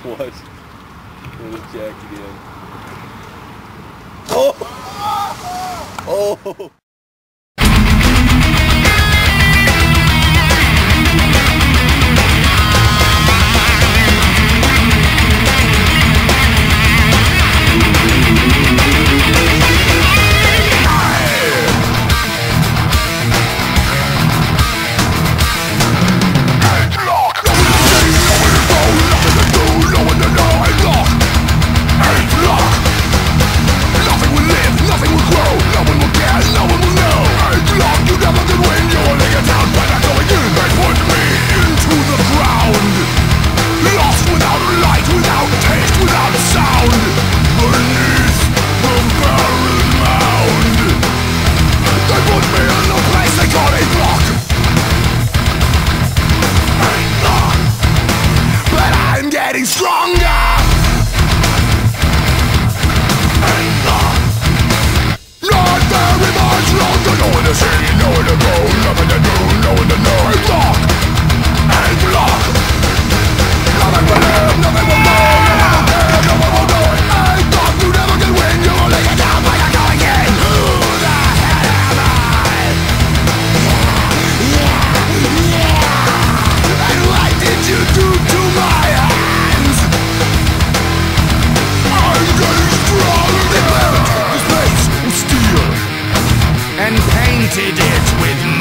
What? It was jacked again. Oh! Oh! Stronger! Not very much longer. Nowhere to see, nowhere to go, nothing to do, nowhere to know. Ain't lock, ain't block. Nothing will live, nothing will go, nothing will care, nothing will know. Ain't lock, you never can win, you only get down by your going in. Who the hell am I? Yeah. And what did you do to my hands? I'm getting strong. They melted the space with steel and painted it with